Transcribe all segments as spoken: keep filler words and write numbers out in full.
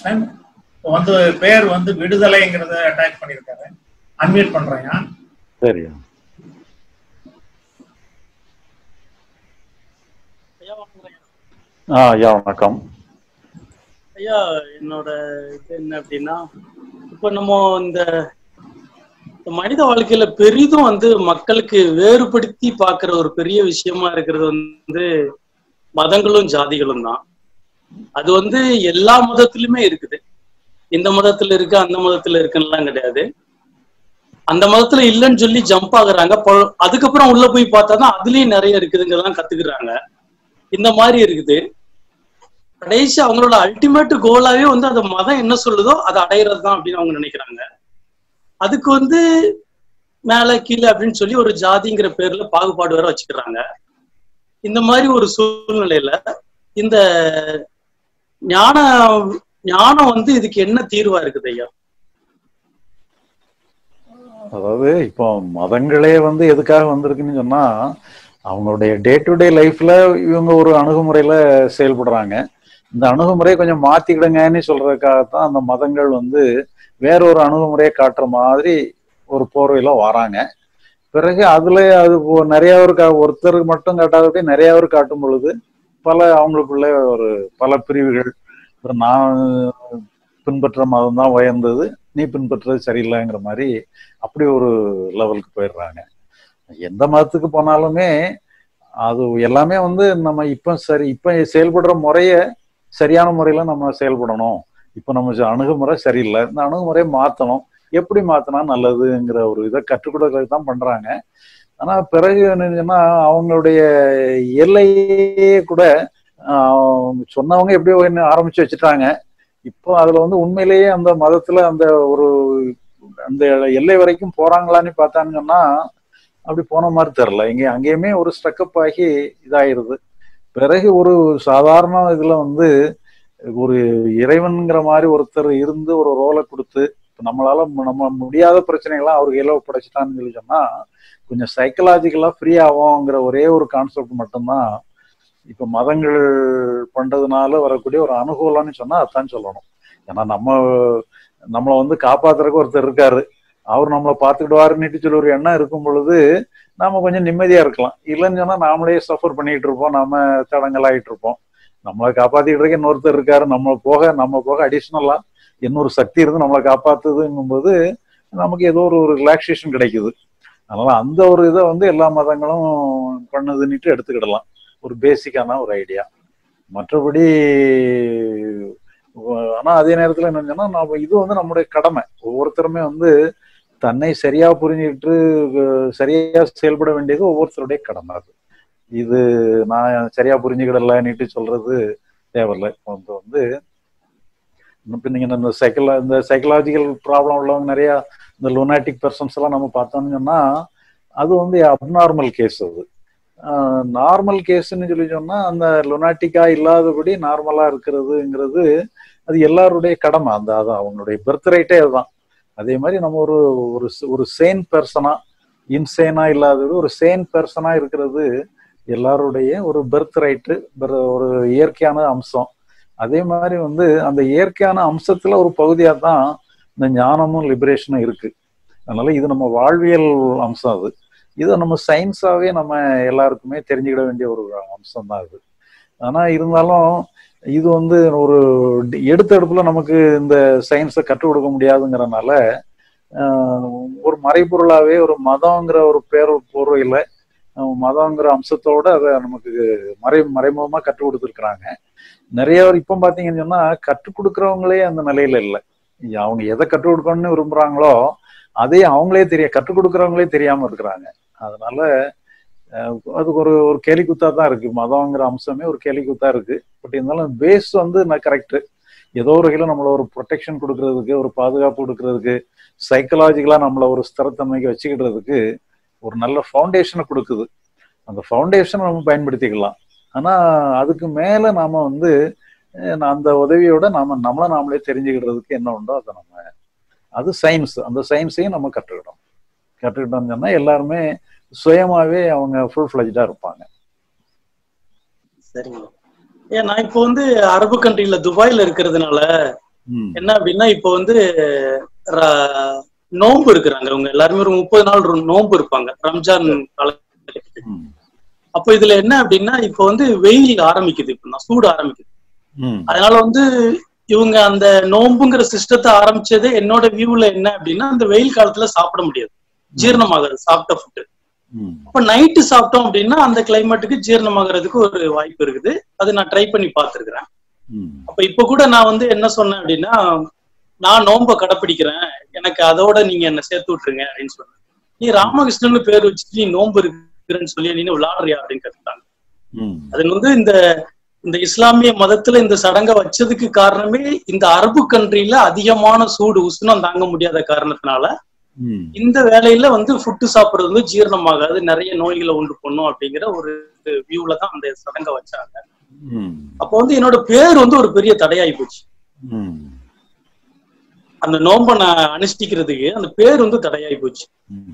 வந்து பேர் வந்து விடுதலைங்கிறத அட்டாச் பண்ணியிருக்காரு. அன்மியூட் பண்றேன். சரியா ஆ ஐயா வணக்கம் ஐயா. என்னோட இது என்ன அப்படின்னா, இப்ப நம்ம இந்த மனித வாழ்க்கையில பெரிதும் வந்து மக்களுக்கு வேறுபடுத்தி பார்க்கிற ஒரு பெரிய விஷயமா இருக்கிறது வந்து மதங்களும் ஜாதிகளும் தான். அது வந்து எல்லா மதத்திலுமே இருக்குது. இந்த மதத்துல இருக்கு அந்த மதத்துல இருக்குன்னுலாம் கிடையாது. அந்த மதத்துல இல்லைன்னு சொல்லி ஜம்ப் ஆகுறாங்க. அதுக்கப்புறம் உள்ள போய் பார்த்தாதான் அதுலயும் நிறைய இருக்குதுங்கிறதெல்லாம் கத்துக்கிறாங்க. இந்த மாதிரி இருக்குது. கடைசி அவங்களோட அல்டிமேட் கோலாவே வந்து அந்த மதம் என்ன சொல்லுதோ அதை அடையிறது தான் அப்படின்னு அவங்க நினைக்கிறாங்க. அதுக்கு வந்து மேல கீழே அப்படின்னு சொல்லி ஒரு ஜாதிங்கிற பேர்ல பாகுபாடு வேற வச்சுக்கிறாங்க. இந்த மாதிரி ஒரு சூழ்நிலையில இந்த ஞான ஞானம் வந்து இதுக்கு என்ன தீர்வா இருக்குது ஐயா? அதாவது இப்போ மதங்களே வந்து எதுக்காக வந்திருக்குன்னு சொன்னா, அவங்களுடைய டே டு டே லைஃப்ல இவங்க ஒரு அணுகுமுறையில செயல்படுறாங்க. இந்த அணுகுமுறையை கொஞ்சம் மாத்திக்கிடுங்கன்னு சொல்றதுக்காகத்தான் அந்த மதங்கள் வந்து வேற ஒரு அணுகுமுறையை காட்டுற மாதிரி ஒரு போர்வையில வராங்க. பிறகு அதுல அது நிறைய ஒரு ஒருத்தருக்கு மட்டும் காட்டாதபடி நிறைய பேர் காட்டும் பொழுது பல அவங்களுக்குள்ள ஒரு பல பிரிவுகள், நான் பின்பற்ற மதம் தான் உயர்ந்தது, நீ பின்பற்றது சரியில்லைங்கிற மாதிரி அப்படி ஒரு லெவலுக்கு போயிடுறாங்க. எந்த மதத்துக்கு போனாலுமே அது எல்லாமே வந்து நம்ம இப்ப சரி இப்ப செயல்படுற முறைய சரியான முறையில நம்ம செயல்படணும். இப்ப நம்ம அணுகுமுறை சரியில்லை, இந்த அணுகுமுறையை மாத்தணும், எப்படி மாத்தினா நல்லதுங்கிற ஒரு இதை கற்றுக் கொடுக்கறது தான் பண்றாங்க. ஆனா பிறகு என்னன்னா அவங்களுடைய எல்லையே கூட சொன்னவங்க எப்படியோ ஆரம்பிச்சு வச்சுட்டாங்க. இப்போ அதுல வந்து உண்மையிலேயே அந்த மதத்துல அந்த ஒரு அந்த எல்லை வரைக்கும் போறாங்களான்னு பார்த்தான்னு சொன்னா அப்படி போன மாதிரி தெரியல. இங்க அங்கேயுமே ஒரு ஸ்ட்ரக்அப் ஆகி இதாயிருது. பிறகு ஒரு சாதாரண இதுல வந்து ஒரு இறைவன்கிற மாதிரி ஒருத்தர் இருந்து ஒரு ரோலை கொடுத்து நம்மளால நம்ம முடியாத பிரச்சனைகள்லாம் அவருக்கு கையில ஒப்படைச்சிட்டான்னு சொல்லி சொன்னா கொஞ்சம் சைக்கலாஜிக்கலா ஃப்ரீ ஆகும்ங்கிற ஒரே ஒரு கான்செப்ட் மட்டும்தான் இப்ப மதங்கள் பண்றதுனால வரக்கூடிய ஒரு அனுகூலம்னு சொன்னா அதான் சொல்லணும். ஏன்னா நம்ம நம்மளை வந்து காப்பாத்துறதுக்கு ஒருத்தர் இருக்காரு, அவர் நம்மளை பார்த்துக்கிடுவாருன்னு சொல்லி ஒரு எண்ணம் இருக்கும் பொழுது நாம கொஞ்சம் நிம்மதியா இருக்கலாம். இல்லைன்னு சொன்னா நாமளே சஃபர் பண்ணிட்டு இருப்போம், நாம தடங்கள் ஆகிட்டு இருப்போம். நம்மளை காப்பாத்திக்கிட்டு இன்னொருத்தர் இருக்காரு, நம்ம போக நம்ம போக அடிஷ்னலா இன்னொரு சக்தி இருந்து நம்மளை காப்பாத்துதுங்கும் போது நமக்கு ஏதோ ஒரு ஒரு ரிலாக்ஸேஷன் கிடைக்குது. அதனால அந்த ஒரு இதை வந்து எல்லா மதங்களும் பண்ணுதுன்னுட்டு எடுத்துக்கிடலாம், ஒரு பேசிக்கான ஒரு ஐடியா. மற்றபடி ஆனா அதே நேரத்துல என்னன்னா நம்ம இது வந்து நம்முடைய கடமை. ஒவ்வொருத்தருமே வந்து தன்னை சரியா புரிஞ்சுக்கிட்டு சரியா செயல்பட வேண்டியது ஒவ்வொருத்தருடைய கடமை. அது இது நான் சரியா புரிஞ்சுக்கிடலன்னுட்டு சொல்றது தேவையில்லை. இப்போ வந்து நீங்க இந்த சைக்கலா இந்த சைக்கலாஜிக்கல் ப்ராப்ளம் உள்ளவங்க நிறைய இந்த லூனாட்டிக் பர்சன்ஸ் எல்லாம் நம்ம பார்த்தோம்னு சொன்னா அது வந்து அப்நார்மல் கேஸ். அது நார்மல் கேஸ்ன்னு சொல்லி சொன்னா அந்த லூனாட்டிக்கா இல்லாதபடி நார்மலா இருக்கிறதுங்கிறது அது எல்லாருடைய கடமை. அந்த அதான் அவங்களுடைய பர்த் ரைட்டே அதுதான். அதே மாதிரி நம்ம ஒரு ஒரு சேன் பர்சனா இன்சேனா இல்லாதது ஒரு சேன் பர்சனா இருக்கிறது எல்லாருடைய ஒரு பர்த் ரைட்டு, ஒரு இயற்கையான அம்சம். அதே மாதிரி வந்து அந்த இயற்கையான அம்சத்துல ஒரு பகுதியா தான் இந்த ஞானமும் லிபரேஷனும் இருக்கு. அதனால இது நம்ம வாழ்வியல் அம்சம். அது இதை நம்ம சயின்ஸாவே நம்ம எல்லாருக்குமே தெரிஞ்சுக்கிட வேண்டிய ஒரு அம்சம் தான் அது. ஆனா இருந்தாலும் இது வந்து ஒரு எடுத்த எடுப்புல நமக்கு இந்த சயின்ஸை கற்றுக் கொடுக்க முடியாதுங்கிறதுனால ஒரு மறைபொருளாவே ஒரு மதங்கிற ஒரு பேர் பொருளையில மதங்கிற அம்சத்தோட அதை நமக்கு மறை மறைமுகமா கற்றுக் கொடுத்துருக்குறாங்க. நிறைய பேர் இப்ப பாத்தீங்கன்னு சொன்னா கற்றுக் கொடுக்குறவங்களே அந்த நிலையில இல்லை. அவங்க எதை கற்றுக் கொடுக்கணும்னு விரும்புறாங்களோ அதே அவங்களே தெரிய கற்றுக் கொடுக்குறவங்களே தெரியாம இருக்கிறாங்க. அதனால அதுக்கு ஒரு ஒரு கேலிக்குத்தா தான் இருக்கு. மதங்கிற அம்சமே ஒரு கேலிக்குத்தா இருக்கு. பட் இருந்தாலும் பேஸ் வந்து நான் கரெக்டு. ஏதோ ஒரு வகையில நம்மள ஒரு ப்ரொடெக்ஷன் கொடுக்கறதுக்கு, ஒரு பாதுகாப்பு கொடுக்கறதுக்கு, சைக்கலாஜிக்கலா நம்மள ஒரு ஸ்திரத்தன்மைக்கு வச்சுக்கிடுறதுக்கு ஒரு நல்ல ஃபவுண்டேஷனை கொடுக்குது. அந்த ஃபவுண்டேஷனை நம்ம பயன்படுத்திக்கலாம். ஆனா அதுக்கு மேல நாம வந்து அந்த உதவியோட நாம நம்மள நாமளே தெரிஞ்சுக்கிடுறதுக்கு என்ன உண்டோ அதை நம்ம அது சயின்ஸ். அந்த சயின்ஸையும் நம்ம கற்றுக்கிட்டோம் கற்றுக்கிட்டோம்னு சொன்னா எல்லாருமே சுயமாவே அவங்க ஃபுல் ஃபிளஜ்டா இருப்பாங்க. சரிங்க. ஏன் நான் இப்போ வந்து அரபு கண்ட்ரில துபாயில இருக்கிறதுனால என்ன அப்படின்னா இப்போ வந்து நோன்பு இருக்கிறாங்க அவங்க எல்லாருமே ஒரு முப்பது நாள் நோன்பு இருப்பாங்க ரம்ஜான் காலத்துக்கு. அப்போ இதுல என்ன அப்படின்னா இப்போ வந்து வெயில் ஆரம்பிக்குது, இப்போ சூடு ஆரம்பிக்குது. அதனால வந்து இவங்க அந்த நோன்புங்கிற சிஸ்டத்தை ஆரம்பிச்சதே என்னோட வியூல என்ன அப்படின்னா அந்த வெயில் காலத்துல சாப்பிட முடியாது, ஜீரணமாகாது சாப்பிட்ட ஃபுட்டு. அப்ப நைட்டு சாப்பிட்டோம் அப்படின்னா அந்த கிளைமேட்டுக்கு ஜீரணமாகறதுக்கு ஒரு வாய்ப்பு இருக்குது. அது நான் ட்ரை பண்ணி பார்த்துருக்கிறேன். அப்ப இப்ப கூட நான் வந்து என்ன சொன்னேன் அப்படின்னா நான் நோன்பை கடைப்பிடிக்கிறேன், எனக்கு அதோட நீங்க என்ன சேர்த்து விட்டுருங்க அப்படின்னு சொன்னேன். நீ ராமகிருஷ்ணன் பேர் வச்சுட்டு நீ நோன்பு இருக்கிறேன்னு சொல்லி நீ விளையாடுறியா அப்படின்னு கேட்டாங்க. அது வந்து இந்த இந்த இஸ்லாமிய மதத்துல இந்த சடங்கை வச்சதுக்கு காரணமே இந்த அரபு கண்ட்ரில அதிகமான சூடு உஷ்ணம் தாங்க முடியாத காரணத்தினால இந்த வேலையில வந்து ஃபுட்டு சாப்பிடுறது வந்து ஜீரணமாகாது, நிறைய நோய்களை உண்டு பண்ணும் அப்படிங்கிற ஒரு வியூல தான் அந்த சடங்கை வச்சாங்க. அப்போ வந்து என்னோட பேர் வந்து ஒரு பெரிய தடையாயி போச்சு. அந்த நோன்பை நான் அனுஷ்டிக்கிறதுக்கு அந்த பேர் வந்து தடையாயி போச்சு.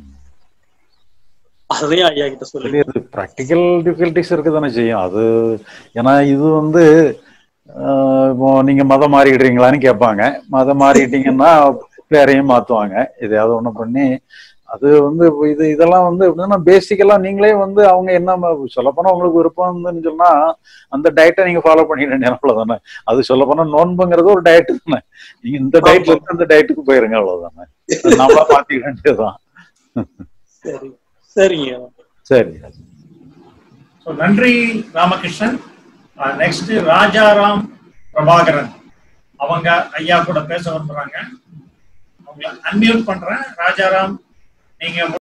அதையும் ஐயா கிட்ட சொல்லி ப்ராக்டிக்கல் டிஃபிகல்டிஸ் இருக்கு தானே செய்யும் அது. ஏன்னா இது வந்து இப்போ நீங்க மதம் மாறிடுறீங்களான்னு கேட்பாங்க. மதம் மாறிட்டீங்கன்னா பேரையும் மாத்துவாங்க, எதையாவது ஒண்ணு பண்ணி. அது வந்து இது இதெல்லாம் வந்து எப்படின்னா பேசிக்கலா நீங்களே வந்து அவங்க என்ன சொல்லப்போனா உங்களுக்கு விருப்பம் இருந்துன்னு சொன்னா அந்த டயட்டை நீங்க ஃபாலோ பண்ணிடுறீங்க அவ்வளவுதானே. அது சொல்லப்போனா நோன்புங்கிறது ஒரு டயட் தானே. நீங்க இந்த டயட்ல இருந்து அந்த டயட்டுக்கு போயிருங்க அவ்வளவுதானே. நம்மளா மாத்திக்க வேண்டியதுதான். சரி சரிங்க சரி. நன்றி ராமகிருஷ்ணன். நெக்ஸ்ட் ராஜாராம் பிரபாகரன் அவங்க ஐயா கூட பேச வந்துறாங்க. அவங்களை அன்மியூட் பண்றேன். ராஜாராம் நீங்க